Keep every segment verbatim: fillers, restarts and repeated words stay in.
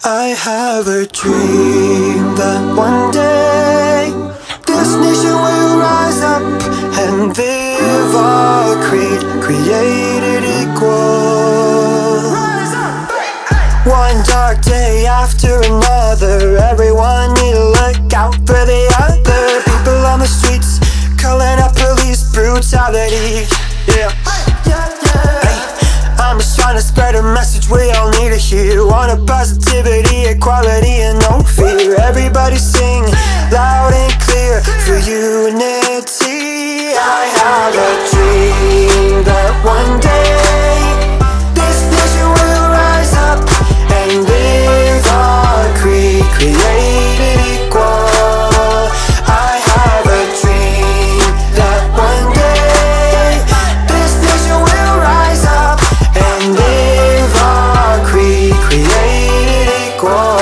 I have a dream that one day this nation will rise up and live our creed, created equal. One dark day after another, everyone need to look out for the other. People on the streets calling out police brutality. Yeah, hey, I'm just trying to spread a message we all need to hear. Want a positivity, equality, and no fear. Everybody sing loud and clear for unity. I have a dream that one day this nation will rise up and live our creed, created equal. I have a dream that one day this nation will rise up and live our creed, created equal.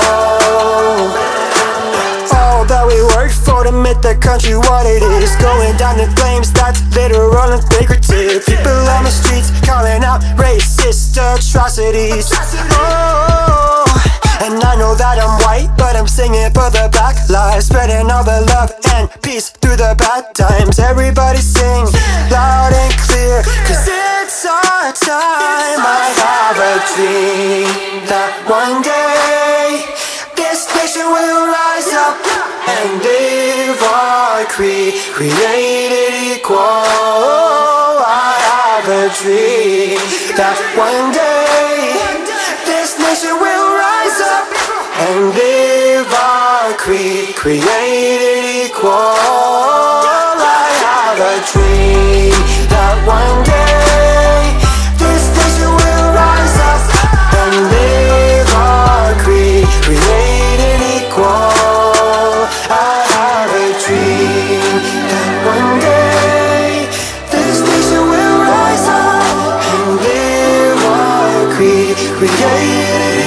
All that we worked for to make the country what it is, going down in flames, that's literal and figurative. People on the streets calling out racist atrocities. Oh, and I know that I'm white, but I'm singing for the black lives, spreading all the love and peace through the bad times. Everybody sing loud and clear, cause it's our time. I have a dream that one day this nation will rise up and live our creed, created equal. I have a dream that one day this nation will rise up and live our creed, created equal. I have a dream that one day this nation will rise up and live our creed, created equal. I have a dream that one day this nation will rise up and live our creed, created